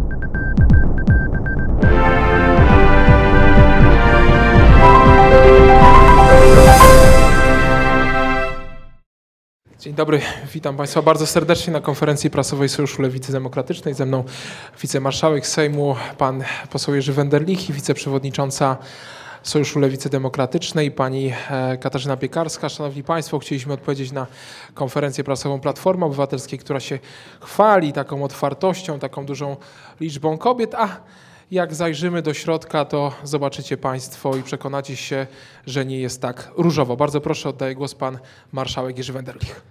Dzień dobry, witam Państwa bardzo serdecznie na konferencji prasowej Sojuszu Lewicy Demokratycznej. Ze mną wicemarszałek Sejmu, pan poseł Jerzy Wenderlich i wiceprzewodnicząca Sojuszu Lewicy Demokratycznej, pani Katarzyna Piekarska. Szanowni Państwo, chcieliśmy odpowiedzieć na konferencję prasową Platformy Obywatelskiej, która się chwali taką otwartością, taką dużą liczbą kobiet, a jak zajrzymy do środka, to zobaczycie Państwo i przekonacie się, że nie jest tak różowo. Bardzo proszę, oddaję głos pan marszałek Jerzy Wenderlich.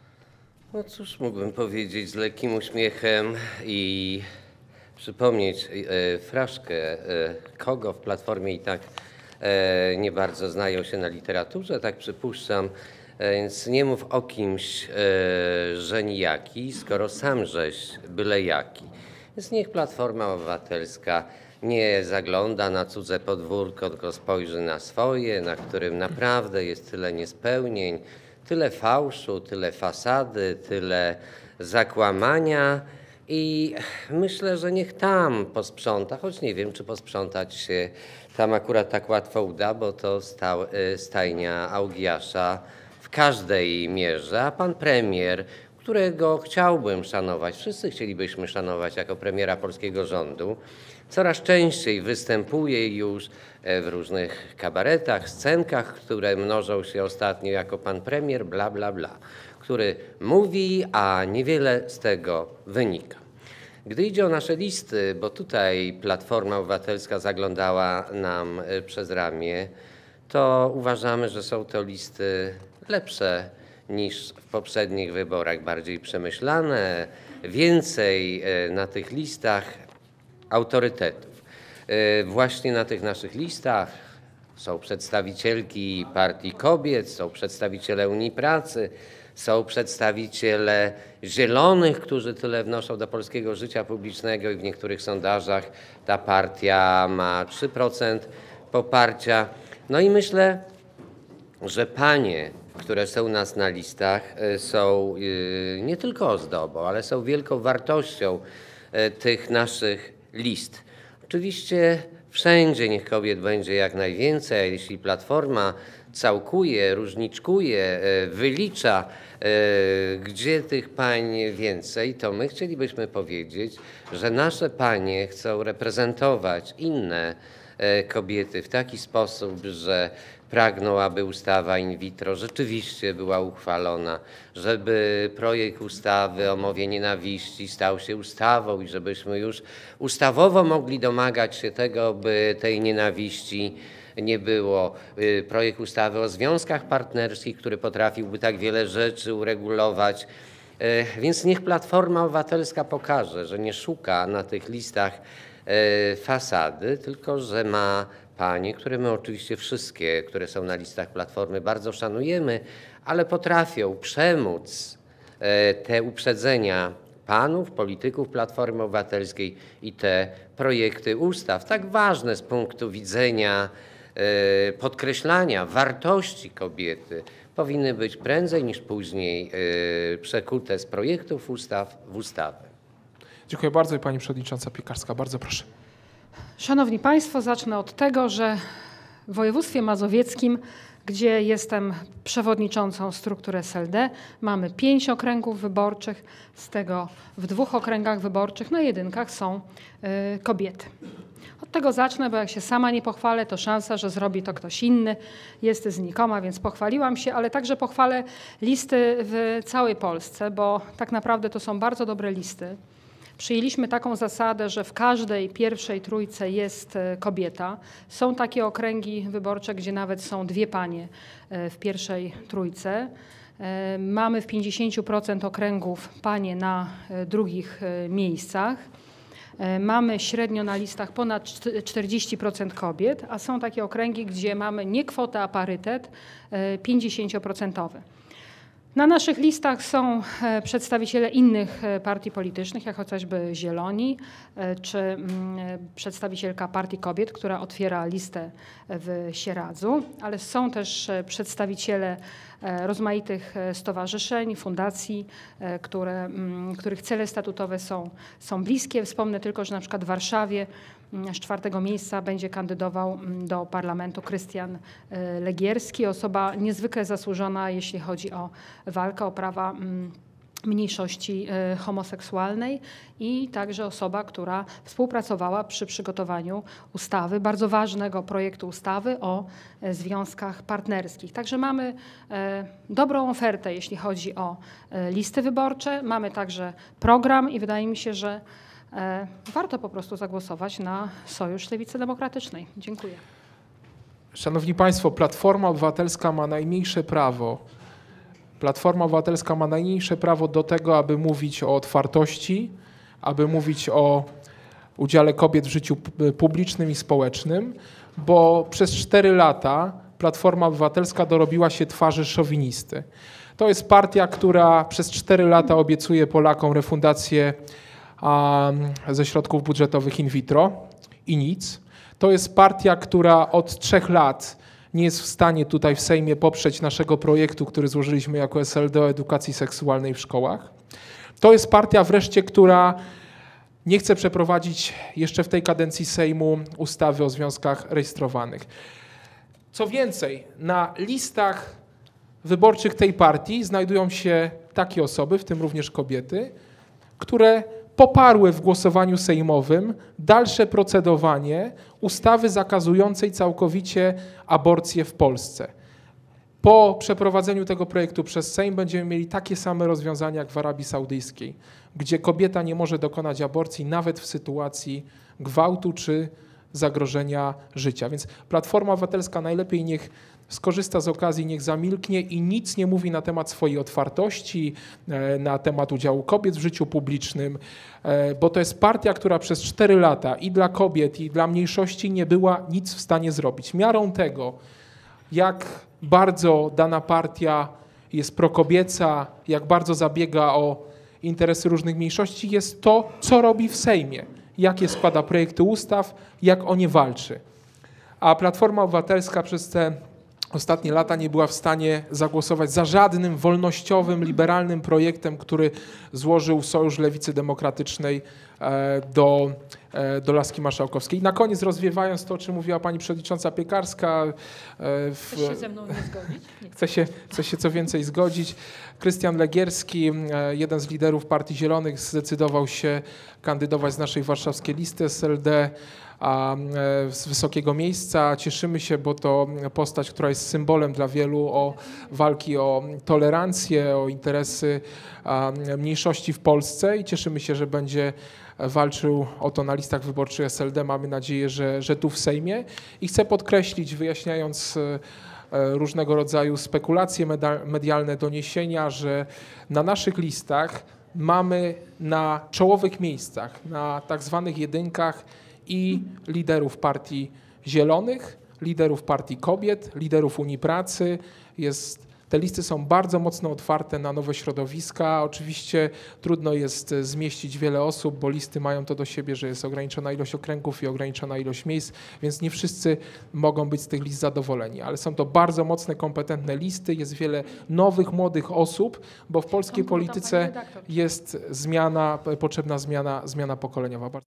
No cóż mógłbym powiedzieć z lekkim uśmiechem i przypomnieć fraszkę, kogo w Platformie i tak nie bardzo znają się na literaturze, tak przypuszczam, więc nie mów o kimś, że nijaki, skoro sam żeś byle jaki. Więc niech Platforma Obywatelska nie zagląda na cudze podwórko, tylko spojrzy na swoje, na którym naprawdę jest tyle niespełnień, tyle fałszu, tyle fasady, tyle zakłamania i myślę, że niech tam posprząta, choć nie wiem, czy posprzątać się tam akurat tak łatwo uda, bo to stajnia Augiasza w każdej mierze, a pan premier, którego chciałbym szanować, wszyscy chcielibyśmy szanować jako premiera polskiego rządu, coraz częściej występuje już w różnych kabaretach, scenkach, które mnożą się ostatnio jako pan premier, bla, bla, bla, który mówi, a niewiele z tego wynika. Gdy idzie o nasze listy, bo tutaj Platforma Obywatelska zaglądała nam przez ramię, to uważamy, że są to listy lepsze niż w poprzednich wyborach, bardziej przemyślane, więcej na tych listach autorytetów. Właśnie na tych naszych listach są przedstawicielki Partii Kobiet, są przedstawiciele Unii Pracy, są przedstawiciele Zielonych, którzy tyle wnoszą do polskiego życia publicznego i w niektórych sondażach ta partia ma 3% poparcia. No i myślę, że panie, które są u nas na listach, są nie tylko ozdobą, ale są wielką wartością tych naszych list. Oczywiście wszędzie niech kobiet będzie jak najwięcej, a jeśli Platforma całkuje, różniczkuje, wylicza, gdzie tych pań więcej, to my chcielibyśmy powiedzieć, że nasze panie chcą reprezentować inne kobiety w taki sposób, że pragną, aby ustawa in vitro rzeczywiście była uchwalona, żeby projekt ustawy o mowie nienawiści stał się ustawą i żebyśmy już ustawowo mogli domagać się tego, by tej nienawiści nie było. Projekt ustawy o związkach partnerskich, który potrafiłby tak wiele rzeczy uregulować. Więc niech Platforma Obywatelska pokaże, że nie szuka na tych listach fasady, tylko że ma panie, które my oczywiście wszystkie, które są na listach Platformy, bardzo szanujemy, ale potrafią przemóc te uprzedzenia panów, polityków Platformy Obywatelskiej i te projekty ustaw, tak ważne z punktu widzenia podkreślania wartości kobiety, powinny być prędzej niż później przekute z projektów ustaw w ustawy. Dziękuję bardzo i pani przewodnicząca Piekarska. Bardzo proszę. Szanowni Państwo, zacznę od tego, że w województwie mazowieckim, gdzie jestem przewodniczącą struktury SLD, mamy 5 okręgów wyborczych, z tego w 2 okręgach wyborczych na jedynkach są kobiety. Od tego zacznę, bo jak się sama nie pochwalę, to szansa, że zrobi to ktoś inny, jest znikoma, więc pochwaliłam się, ale także pochwalę listy w całej Polsce, bo tak naprawdę to są bardzo dobre listy. Przyjęliśmy taką zasadę, że w każdej pierwszej trójce jest kobieta. Są takie okręgi wyborcze, gdzie nawet są 2 panie w pierwszej trójce. Mamy w 50% okręgów panie na drugich miejscach. Mamy średnio na listach ponad 40% kobiet, a są takie okręgi, gdzie mamy nie kwotę, a parytet 50%. Na naszych listach są przedstawiciele innych partii politycznych, jak chociażby Zieloni, czy przedstawicielka Partii Kobiet, która otwiera listę w Sieradzu, ale są też przedstawiciele rozmaitych stowarzyszeń, fundacji, których cele statutowe są bliskie. Wspomnę tylko, że na przykład w Warszawie z 4. miejsca będzie kandydował do parlamentu Krystian Legierski, osoba niezwykle zasłużona, jeśli chodzi o walkę o prawa mniejszości homoseksualnej i także osoba, która współpracowała przy przygotowaniu ustawy, bardzo ważnego projektu ustawy o związkach partnerskich. Także mamy dobrą ofertę, jeśli chodzi o listy wyborcze, mamy także program i wydaje mi się, że warto po prostu zagłosować na Sojusz Lewicy Demokratycznej. Dziękuję. Szanowni Państwo, Platforma Obywatelska ma najmniejsze prawo. Platforma Obywatelska ma najmniejsze prawo do tego, aby mówić o otwartości, aby mówić o udziale kobiet w życiu publicznym i społecznym, bo przez 4 lata Platforma Obywatelska dorobiła się twarzy szowinisty. To jest partia, która przez 4 lata obiecuje Polakom refundację ze środków budżetowych in vitro i nic. To jest partia, która od 3 lat nie jest w stanie tutaj w Sejmie poprzeć naszego projektu, który złożyliśmy jako SLD o edukacji seksualnej w szkołach. To jest partia wreszcie, która nie chce przeprowadzić jeszcze w tej kadencji Sejmu ustawy o związkach rejestrowanych. Co więcej, na listach wyborczych tej partii znajdują się takie osoby, w tym również kobiety, które poparły w głosowaniu sejmowym dalsze procedowanie ustawy zakazującej całkowicie aborcję w Polsce. Po przeprowadzeniu tego projektu przez Sejm będziemy mieli takie same rozwiązania jak w Arabii Saudyjskiej, gdzie kobieta nie może dokonać aborcji nawet w sytuacji gwałtu czy zagrożenia życia. Więc Platforma Obywatelska najlepiej niech skorzysta z okazji, niech zamilknie i nic nie mówi na temat swojej otwartości, na temat udziału kobiet w życiu publicznym, bo to jest partia, która przez 4 lata i dla kobiet, i dla mniejszości nie była nic w stanie zrobić. Miarą tego, jak bardzo dana partia jest prokobieca, jak bardzo zabiega o interesy różnych mniejszości, jest to, co robi w Sejmie, jakie składa projekty ustaw, jak o nie walczy. A Platforma Obywatelska przez te ostatnie lata nie była w stanie zagłosować za żadnym wolnościowym, liberalnym projektem, który złożył Sojusz Lewicy Demokratycznej do laski marszałkowskiej. I na koniec, rozwiewając to, o czym mówiła pani przewodnicząca Piekarska. Chcesz się ze mną nie zgodzić? Chcę się co więcej zgodzić. Krystian Legierski, jeden z liderów Partii Zielonych, zdecydował się kandydować z naszej warszawskiej listy SLD z wysokiego miejsca. Cieszymy się, bo to postać, która jest symbolem dla wielu walki o tolerancję, o interesy mniejszości w Polsce i cieszymy się, że będzie walczył o to na listach wyborczych SLD. Mamy nadzieję, że tu w Sejmie. I chcę podkreślić, wyjaśniając różnego rodzaju spekulacje medialne, doniesienia, że na naszych listach mamy na czołowych miejscach, na tak zwanych jedynkach i liderów Partii Zielonych, liderów Partii Kobiet, liderów Unii Pracy. Te listy są bardzo mocno otwarte na nowe środowiska. Oczywiście trudno jest zmieścić wiele osób, bo listy mają to do siebie, że jest ograniczona ilość okręgów i ograniczona ilość miejsc, więc nie wszyscy mogą być z tych list zadowoleni. Ale są to bardzo mocne, kompetentne listy. Jest wiele nowych, młodych osób, bo w polskiej polityce jest potrzebna zmiana pokoleniowa.